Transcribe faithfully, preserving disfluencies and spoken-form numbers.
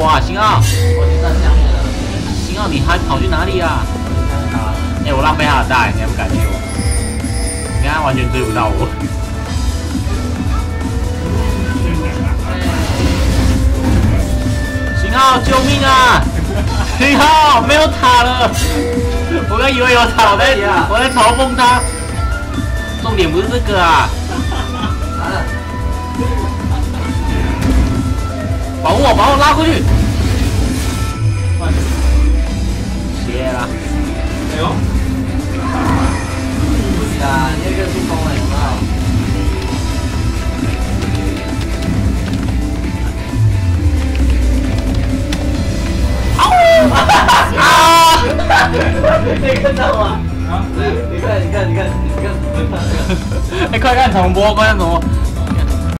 哇，星浩，我已经在下面了。星浩，你还跑去哪里啊？哎、欸，我浪费他的大，你还不感谢我？你看他完全追不到我。星浩，救命啊！星浩，没有塔了。我刚以为有塔，我在我在嘲讽他。重点不是这个啊。保护我，把我拉过去。谢啦。哎呦！不行啊，你那个进攻了，有没有？啊！你看到吗？啊！你看，你看，你看，你看，你看！哎，快看重播，快看重播！